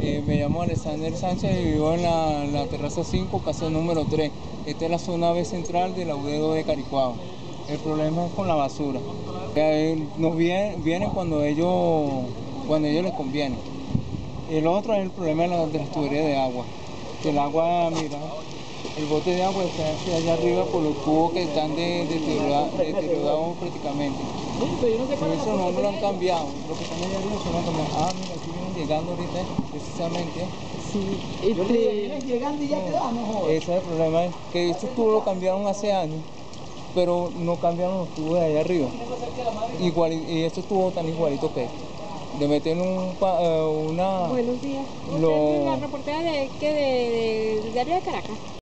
Me llamo Alexander Sánchez y vivo en la terraza 5, casa número 3. Esta es la zona B central del audero de Caricuao. El problema es con la basura. Nos vienen cuando ellos les conviene. El otro es el problema de las tuberías de agua. Que el agua, mira, el bote de agua está hacia allá arriba por los tubos que están deteriorados prácticamente. Eso no lo han cambiado. Lo que están allá arriba se lo han cambiado. Ah, mira, aquí vienen llegando ahorita, precisamente. Sí, Vienen llegando y ya quedan, no jodas. Ese es el problema, que estos tubos lo cambiaron hace años, pero no cambiaron los tubos de allá arriba. Y estos tubos están igualitos que estos. De meter una... buenos días. ¿Usted es la reportera de área de Caracas?